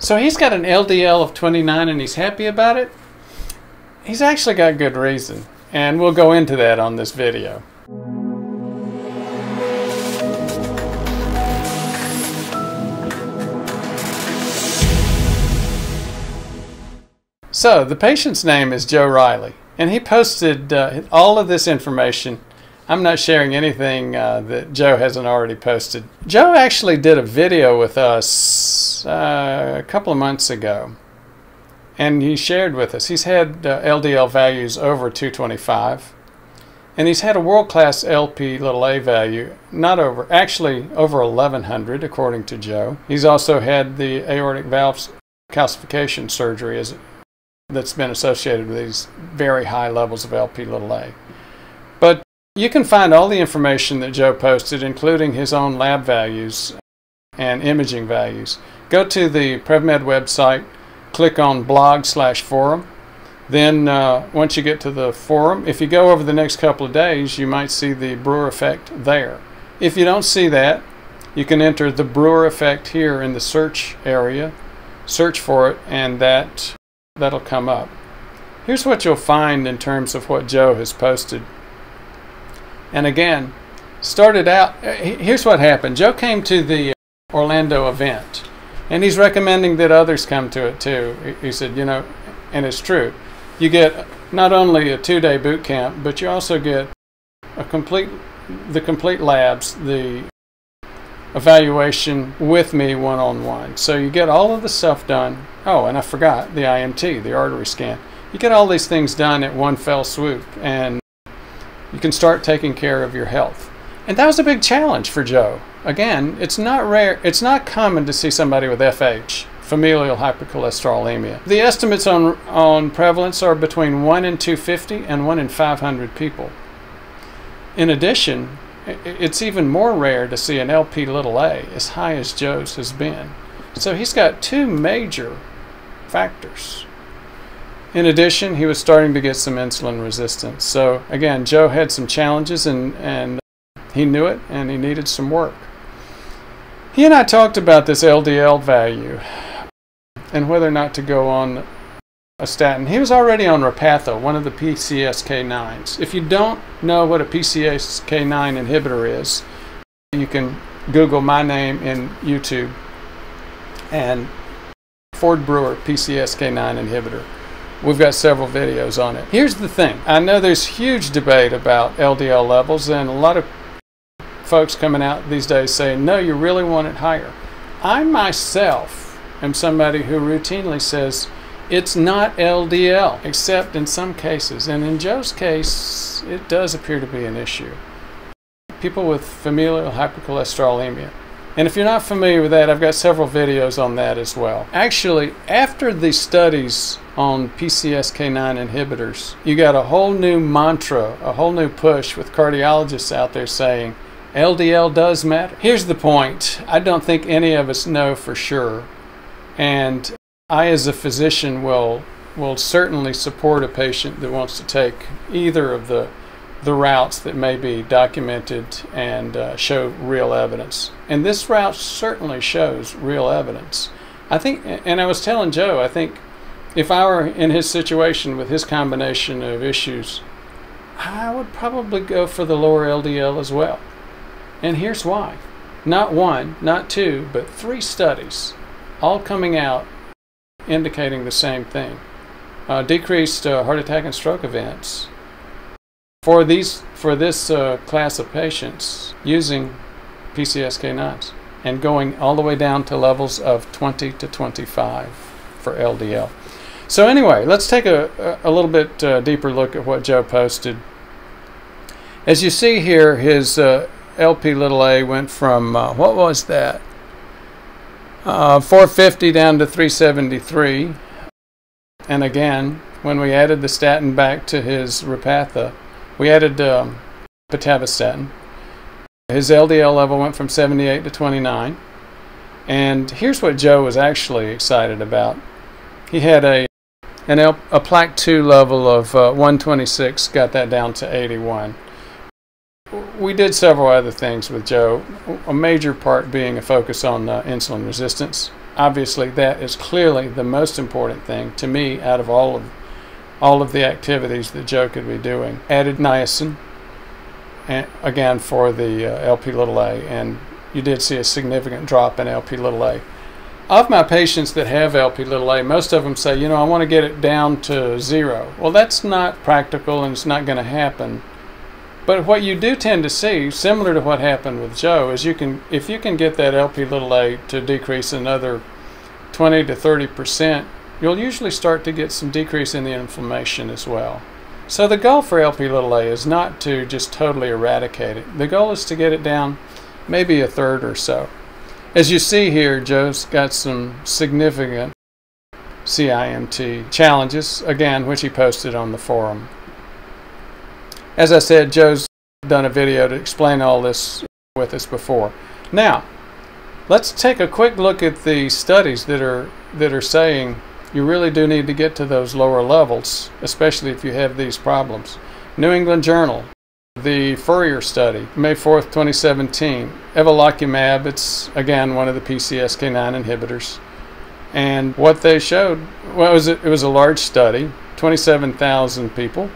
So he's got an LDL of 29 and he's happy about it. He's actually got good reason, and we'll go into that on this video. So the patient's name is Joe Reilly, and he posted all of this information. I'm not sharing anything that Joe hasn't already posted. Joe actually did a video with us a couple of months ago, and he shared with us. He's had LDL values over 225, and he's had a world-class Lp(a) value, actually over 1100 according to Joe. He's also had the aortic valve calcification surgery that's been associated with these very high levels of Lp(a). But you can find all the information that Joe posted, including his own lab values and imaging values. Go to the PrevMed website, click on blog/forum. Then once you get to the forum, if you go over the next couple of days, you might see the Breuer Effect there. If you don't see that, you can enter the Breuer Effect here in the search area, search for it, and that'll come up. Here's what you'll find in terms of what Joe has posted. And again, started out, here's what happened. Joe came to the Orlando event, and he's recommending that others come to it too. He said, you know, and it's true, you get not only a 2-day boot camp, but you also get the complete labs, the evaluation with me one-on-one. So you get all of the stuff done. Oh, and I forgot the IMT, the artery scan. You get all these things done at one fell swoop, and you can start taking care of your health. And that was a big challenge for Joe. Again, it's not rare, it's not common to see somebody with FH, familial hypercholesterolemia. The estimates on prevalence are between 1 in 250 and 1 in 500 people. In addition, it's even more rare to see an Lp(a) as high as Joe's has been. So he's got two major factors. In addition, he was starting to get some insulin resistance. So again, Joe had some challenges, and he knew it, and he needed some work. He and I talked about this LDL value and whether or not to go on a statin. He was already on Repatha, one of the PCSK9s. If you don't know what a PCSK9 inhibitor is, you can Google my name in YouTube and Ford Brewer PCSK9 inhibitor. We've got several videos on it. Here's the thing. I know there's huge debate about LDL levels, and a lot of folks coming out these days saying, no, you really want it higher. I myself am somebody who routinely says it's not LDL, except in some cases. And in Joe's case, it does appear to be an issue. People with familial hypercholesterolemia. And if you're not familiar with that, I've got several videos on that as well. Actually, after the studies on PCSK9 inhibitors, you got a whole new mantra, a whole new push with cardiologists out there saying LDL does matter. Here's the point. I don't think any of us know for sure. And I, as a physician, will certainly support a patient that wants to take either of the routes that may be documented and show real evidence. And this route certainly shows real evidence. I think, and I was telling Joe, I think if I were in his situation with his combination of issues, I would probably go for the lower LDL as well. And here's why. Not one, not two, but 3 studies, all coming out indicating the same thing. Decreased heart attack and stroke events for this class of patients using PCSK9s, and going all the way down to levels of 20 to 25 for LDL. So anyway, let's take a little bit deeper look at what Joe posted. As you see here, his Lp(a) went from, what was that? 450 down to 373. And again, when we added the statin back to his Repatha, we added pitavastatin. His LDL level went from 78 to 29. And here's what Joe was actually excited about. He had a plaque 2 level of 126, got that down to 81. We did several other things with Joe, a major part being a focus on insulin resistance. obviously that is clearly the most important thing to me out of all of the activities that Joe could be doing. Added niacin, and again for the Lp(a), and you did see a significant drop in Lp(a). Of my patients that have Lp(a), most of them say, you know, I want to get it down to 0. Well, that's not practical and it's not going to happen. But what you do tend to see, similar to what happened with Joe, is if you can get that Lp(a) to decrease another 20 to 30%, you'll usually start to get some decrease in the inflammation as well. So the goal for Lp(a) is not to just totally eradicate it. The goal is to get it down maybe a third or so. As you see here, Joe's got some significant CIMT challenges, again, which he posted on the forum. As I said, Joe's done a video to explain all this with us before. Now, let's take a quick look at the studies that are saying you really do need to get to those lower levels, especially if you have these problems. New England Journal, the FOURIER study, May 4th, 2017. Evolocumab, it's again one of the PCSK9 inhibitors. And what they showed, well, it was a large study, 27,000 people,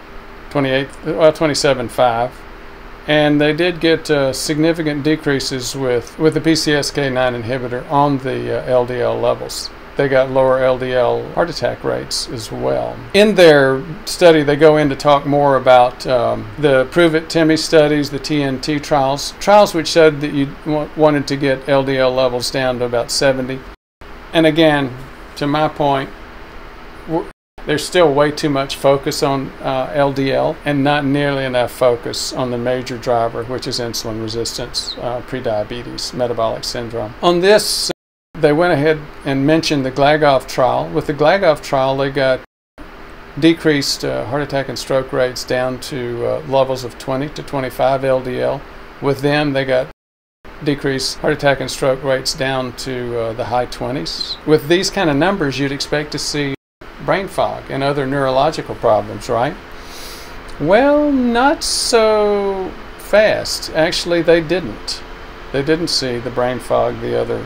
27.5, and they did get significant decreases with the PCSK9 inhibitor on the LDL levels. They got lower LDL heart attack rates as well. In their study, they go in to talk more about the Prove-It-TIMI studies, the TNT trials which showed that you wanted to get LDL levels down to about 70. And again, to my point, there's still way too much focus on LDL and not nearly enough focus on the major driver, which is insulin resistance, prediabetes, metabolic syndrome. On this, they went ahead and mentioned the GLAGOV trial. With the GLAGOV trial, they got decreased heart attack and stroke rates down to levels of 20 to 25 LDL. With them, they got decreased heart attack and stroke rates down to the high 20s. With these kind of numbers, you'd expect to see brain fog and other neurological problems, right? Well, not so fast. Actually, they didn't. They didn't see the brain fog, the other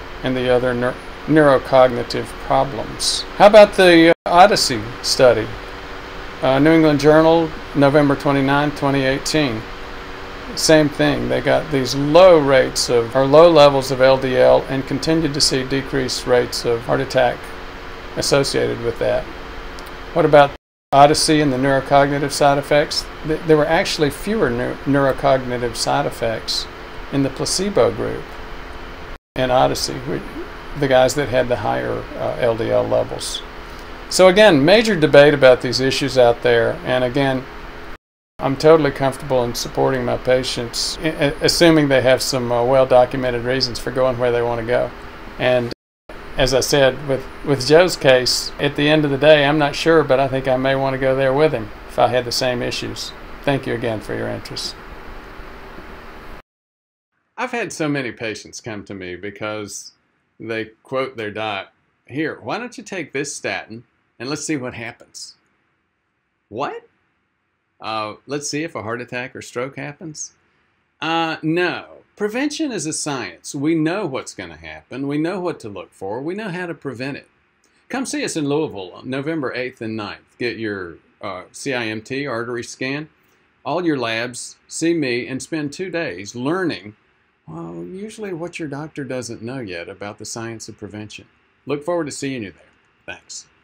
neurocognitive problems. How about the ODYSSEY study? New England Journal, November 29, 2018. Same thing. They got these low levels of LDL and continued to see decreased rates of heart attack associated with that. What about ODYSSEY and the neurocognitive side effects? There were actually fewer neurocognitive side effects in the placebo group in ODYSSEY, the guys that had the higher LDL levels. So again, major debate about these issues out there, and again, I'm totally comfortable in supporting my patients, assuming they have some well-documented reasons for going where they want to go. And as I said, with Joe's case, at the end of the day, I'm not sure, but I think I may want to go there with him if I had the same issues. Thank you again for your interest. I've had so many patients come to me because they quote their doc, "Here, why don't you take this statin and let's see what happens." What? Let's see if a heart attack or stroke happens? No. Prevention is a science. We know what's going to happen. We know what to look for. We know how to prevent it. Come see us in Louisville on November 8th and 9th. Get your CIMT artery scan, all your labs, see me, and spend 2 days learning, well, usually what your doctor doesn't know yet about the science of prevention. Look forward to seeing you there. Thanks.